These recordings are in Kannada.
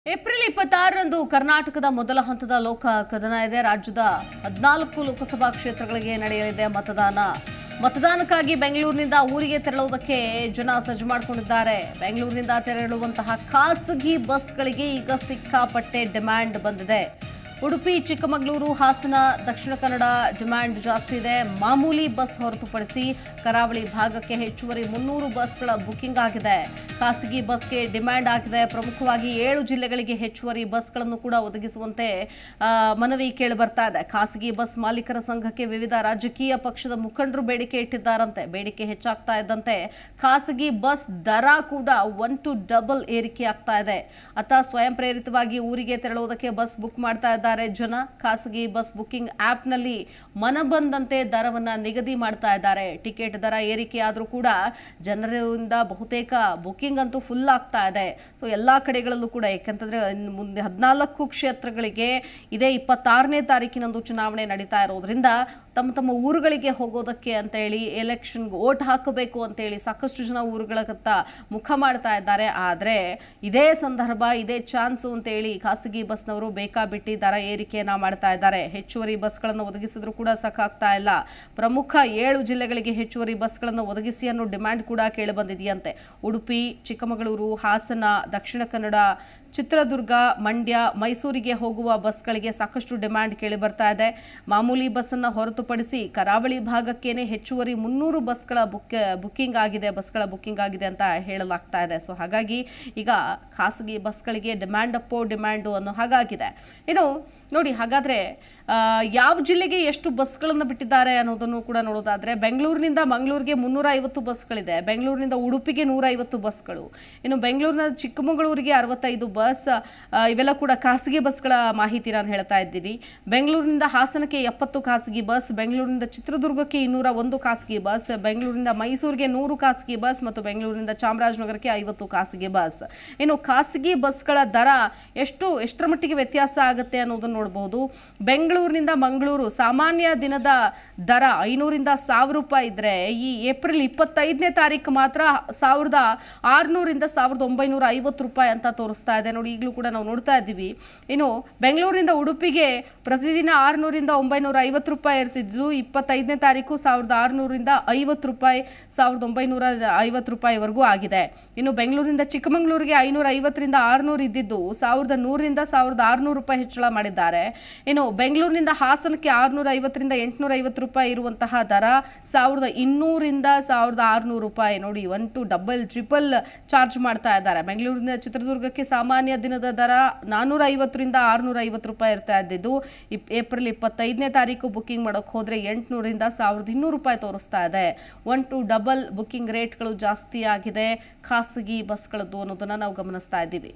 ಏಪ್ರಿಲ್ 26ರಂದು ಕರ್ನಾಟಕದ ಮೊದಲ ಹಂತದ ಲೋಕ ಕದನ ಇದೆ. ರಾಜ್ಯದ 14 ಲೋಕಸಭಾ ಕ್ಷೇತ್ರಗಳಿಗೆ ನಡೆಯಲಿದೆ ಮತದಾನಕ್ಕಾಗಿ ಬೆಂಗಳೂರಿನಿಂದ ಊರಿಗೆ ತೆರಳುವುದಕ್ಕೆ ಜನ ಸಜ್ಜು ಮಾಡಿಕೊಂಡಿದ್ದಾರೆ. ಬೆಂಗಳೂರಿನಿಂದ ತೆರಳುವಂತಹ ಖಾಸಗಿ ಬಸ್ಗಳಿಗೆ ಈಗ ಸಿಕ್ಕಾಪಟ್ಟೆ ಡಿಮ್ಯಾಂಡ್ ಬಂದಿದೆ. ಉಡುಪಿ, ಚಿಕ್ಕಮಗಳೂರು, ಹಾಸನ, ದಕ್ಷಿಣ ಕನ್ನಡ ಡಿಮ್ಯಾಂಡ್ ಜಾಸ್ತಿ ಇದೆ. ಮಾಮೂಲಿ ಬಸ್ ಹೊರತುಪಡಿಸಿ ಕರಾವಳಿ ಭಾಗಕ್ಕೆ ಹೆಚ್ಚುವರಿ 300 ಬಸ್ಗಳ ಬುಕಿಂಗ್ ಆಗಿದೆ. ಖಾಸಗಿ ಬಸ್ಗೆ ಡಿಮ್ಯಾಂಡ್ ಆಗಿದೆ. ಪ್ರಮುಖವಾಗಿ 7 ಜಿಲ್ಲೆಗಳಿಗೆ ಹೆಚ್ಚುವರಿ ಬಸ್ಗಳನ್ನು ಕೂಡ ಒದಗಿಸುವಂತೆ ಮನವಿ ಕೇಳಿ ಬರ್ತಾ ಇದೆ. ಖಾಸಗಿ ಬಸ್ ಮಾಲೀಕರ ಸಂಘಕ್ಕೆ ವಿವಿಧ ರಾಜಕೀಯ ಪಕ್ಷದ ಮುಖಂಡರು ಬೇಡಿಕೆ ಇಟ್ಟಿದ್ದಾರಂತೆ. ಬೇಡಿಕೆ ಹೆಚ್ಚಾಗ್ತಾ ಇದ್ದಂತೆ ಖಾಸಗಿ ಬಸ್ ದರ ಕೂಡ 1 to double ಏರಿಕೆ ಆಗ್ತಾ ಇದೆ. ಅತ ಸ್ವಯಂ ಪ್ರೇರಿತವಾಗಿ ಊರಿಗೆ ತೆರಳುವುದಕ್ಕೆ ಬಸ್ ಬುಕ್ ಮಾಡ್ತಾ ಇದ್ದಾರೆ ಜನ. ಖಾಸಗಿ ಬಸ್ ಬುಕಿಂಗ್ ಆಪ್ ನಲ್ಲಿ ಮನಬಂದಂತೆ ದರವನ್ನ ನಿಗದಿ ಮಾಡ್ತಾ ಇದ್ದಾರೆ. ಟಿಕೆಟ್ ದರ ಏರಿಕೆ ಆದರೂ ಕೂಡ ಜನರಿಂದ ಬಹುತೇಕ ಬುಕಿಂಗ್ ಅಂತೂ ಫುಲ್ ಆಗ್ತಾ ಇದೆ. ಸೊ ಎಲ್ಲಾ ಕಡೆಗಳಲ್ಲೂ ಕೂಡ, ಯಾಕಂತಂದ್ರೆ ಮುಂದೆ 14 ಕ್ಷೇತ್ರಗಳಿಗೆ ಇದೇ 26ನೇ ತಾರೀಕಿನಂದು ಚುನಾವಣೆ ನಡೀತಾ ಇರೋದ್ರಿಂದ ತಮ್ಮ ಊರುಗಳಿಗೆ ಹೋಗೋದಕ್ಕೆ ಅಂತ ಹೇಳಿ, ಎಲೆಕ್ಷನ್ಗೆ ವೋಟ್ ಹಾಕಬೇಕು ಅಂತ ಹೇಳಿ ಸಾಕಷ್ಟು ಜನ ಊರುಗಳತ್ತ ಮುಖ ಮಾಡ್ತಾ ಇದ್ದಾರೆ. ಆದರೆ ಇದೇ ಸಂದರ್ಭ, ಇದೇ ಚಾನ್ಸ್ ಅಂತ ಹೇಳಿ ಖಾಸಗಿ ಬಸ್ನವರು ಬೇಕಾಬಿಟ್ಟಿ ದರ ಏರಿಕೆಯನ್ನ ಮಾಡ್ತಾ ಇದ್ದಾರೆ. ಹೆಚ್ಚುವರಿ ಬಸ್ಗಳನ್ನು ಒದಗಿಸಿದ್ರು ಕೂಡ ಸಾಕಾಗ್ತಾ ಇಲ್ಲ. ಪ್ರಮುಖ 7 ಜಿಲ್ಲೆಗಳಿಗೆ ಹೆಚ್ಚುವರಿ ಬಸ್ಗಳನ್ನು ಒದಗಿಸಿ ಅನ್ನೋ ಡಿಮ್ಯಾಂಡ್ ಕೂಡ ಕೇಳಿ ಬಂದಿದೆಯಂತೆ. ಉಡುಪಿ, ಚಿಕ್ಕಮಗಳೂರು, ಹಾಸನ, ದಕ್ಷಿಣ ಕನ್ನಡ, ಚಿತ್ರದುರ್ಗ, ಮಂಡ್ಯ, ಮೈಸೂರಿಗೆ ಹೋಗುವ ಬಸ್ಗಳಿಗೆ ಸಾಕಷ್ಟು ಡಿಮ್ಯಾಂಡ್ ಕೇಳಿ ಬರ್ತಾ ಇದೆ. ಮಾಮೂಲಿ ಬಸ್ಸನ್ನು ಹೊರತುಪಡಿಸಿ ಕರಾವಳಿ ಭಾಗಕ್ಕೇನೆ ಹೆಚ್ಚುವರಿ 300 ಬಸ್ಗಳ ಬುಕಿಂಗ್ ಆಗಿದೆ ಅಂತ ಹೇಳಲಾಗ್ತಾ ಇದೆ. ಸೊ ಹಾಗಾಗಿ ಈಗ ಖಾಸಗಿ ಬಸ್ಗಳಿಗೆ ಡಿಮ್ಯಾಂಡ್ ಅಪ್ಪೋ ಡಿಮ್ಯಾಂಡು ಅನ್ನೋ ಹಾಗಾಗಿದೆ. ಇನ್ನು ನೋಡಿ, ಹಾಗಾದ್ರೆ ಯಾವ ಜಿಲ್ಲೆಗೆ ಎಷ್ಟು ಬಸ್ಗಳನ್ನು ಬಿಟ್ಟಿದ್ದಾರೆ ಅನ್ನೋದನ್ನು ಕೂಡ ನೋಡೋದಾದ್ರೆ, ಬೆಂಗಳೂರಿನಿಂದ ಮಂಗಳೂರಿಗೆ 350 ಬಸ್ಗಳಿದೆ. ಬೆಂಗಳೂರಿನಿಂದ ಉಡುಪಿಗೆ 150 ಬಸ್ಗಳು. ಇನ್ನು ಬೆಂಗಳೂರಿನ ಚಿಕ್ಕಮಗಳೂರಿಗೆ 65 ಬಸ್. ಇವೆಲ್ಲ ಕೂಡ ಖಾಸಗಿ ಬಸ್ಗಳ ಮಾಹಿತಿ ನಾನು ಹೇಳ್ತಾ ಇದ್ದೀನಿ. ಬೆಂಗಳೂರಿನಿಂದ ಹಾಸನಕ್ಕೆ 70 ಖಾಸಗಿ ಬಸ್. ಬೆಂಗಳೂರಿನಿಂದ ಚಿತ್ರದುರ್ಗಕ್ಕೆ 201 ಖಾಸಗಿ ಬಸ್. ಬೆಂಗಳೂರಿನಿಂದ ಮೈಸೂರಿಗೆ 100 ಖಾಸಗಿ ಬಸ್ ಮತ್ತು ಬೆಂಗಳೂರಿನಿಂದ ಚಾಮರಾಜನಗರಕ್ಕೆ 50 ಖಾಸಗಿ ಬಸ್. ಇನ್ನು ಖಾಸಗಿ ಬಸ್ಗಳ ದರ ಎಷ್ಟರ ಮಟ್ಟಿಗೆ ವ್ಯತ್ಯಾಸ ಆಗುತ್ತೆ ಅನ್ನೋದನ್ನು ನೋಡಬಹುದು. ಬೆಂಗಳೂರಿನಿಂದ ಮಂಗಳೂರು ಸಾಮಾನ್ಯ ದಿನದ ದರ 500ರಿಂದ 1000 ರೂಪಾಯಿ ಇದ್ರೆ, ಈ ಏಪ್ರಿಲ್ 25ನೇ ತಾರೀಕು ಮಾತ್ರ 1600ರಿಂದ 1950 ರೂಪಾಯಿ ಅಂತ ತೋರಿಸ್ತಾ ಇದೆ. ನೋಡಿ, ಈಗಲೂ ಕೂಡ ನಾವು ನೋಡ್ತಾ ಇದ್ದೀವಿ. ಇನ್ನು ಬೆಂಗಳೂರಿನಿಂದ ಉಡುಪಿಗೆ ಪ್ರತಿದಿನ 600ರಿಂದ 950 ರೂಪಾಯಿ ಇರ್ತಿದ್ದು, 25ನೇ ತಾರೀಕು 1600ರಿಂದ 50 ರೂಪಾಯಿ, 1950 ರೂಪಾಯಿವರೆಗೂ ಆಗಿದೆ. ಇನ್ನು ಬೆಂಗಳೂರಿನಿಂದ ಚಿಕ್ಕಮಗಳೂರಿಗೆ 550ರಿಂದ 600 ಇದ್ದಿದ್ದು 1100ರಿಂದ 1600 ರೂಪಾಯಿ ಹೆಚ್ಚಳ ಮಾಡಿದ್ದಾರೆ. ಇನ್ನು ಬೆಂಗಳೂರಿನಿಂದ ಹಾಸನಕ್ಕೆ 650ರಿಂದ 850 ರೂಪಾಯಿ ಇರುವಂತಹ ದರ 1200ರಿಂದ 1600 ರೂಪಾಯಿ. ನೋಡಿ, 1 to double ಟ್ರಿಪಲ್ ಚಾರ್ಜ್ ಮಾಡ್ತಾ ಇದ್ದಾರೆ. ಬೆಂಗಳೂರಿನಿಂದ ಚಿತ್ರದುರ್ಗಕ್ಕೆ ಸಾಮಾನ್ಯ ದಿನದ ದರ 450ರಿಂದ 650 ರೂಪಾಯಿ ಇರ್ತಾ ಇದ್ದಿದ್ದು, ಏಪ್ರಿಲ್ 25ನೇ ತಾರೀಕು ಬುಕಿಂಗ್ ಮಾಡೋಕೆ ಹೋದ್ರೆ 800ರಿಂದ 1200 ರೂಪಾಯಿ ತೋರಿಸ್ತಾ ಇದೆ. 1 to double ಬುಕಿಂಗ್ ರೇಟ್ಗಳು ಜಾಸ್ತಿ ಆಗಿದೆ ಖಾಸಗಿ ಬಸ್ಗಳದ್ದು ಅನ್ನೋದನ್ನ ನಾವು ಗಮನಿಸ್ತಾ ಇದ್ದೀವಿ.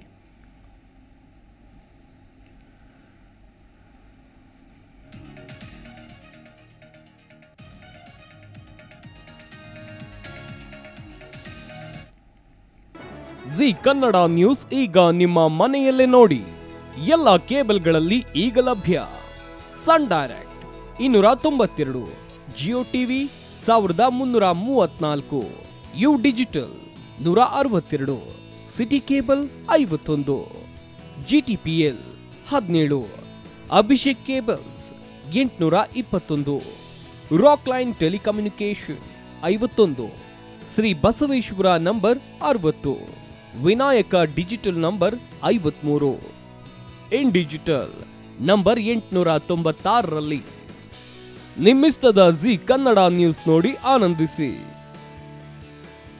ಜಿ ಕನ್ನಡ ನ್ಯೂಸ್ ಈಗ ನಿಮ್ಮ ಮನೆಯಲ್ಲೇ ನೋಡಿ. ಎಲ್ಲ ಕೇಬಲ್ಗಳಲ್ಲಿ ಈಗ ಲಭ್ಯ. Sun Direct 292, Jio TV 1334, U digital 162, city cable 51, GTPL 17, Abhishek cables 821, rock line telecommunication 51, Shri Basaveshwara number 60, Vinayaka digital number 53, in digital number 896ರಲ್ಲಿ. ನಿಮ್ಮಿಸ್ತದ ಜಿ ಕನ್ನಡ ನ್ಯೂಸ್ ನೋಡಿ ಆನಂದಿಸಿ.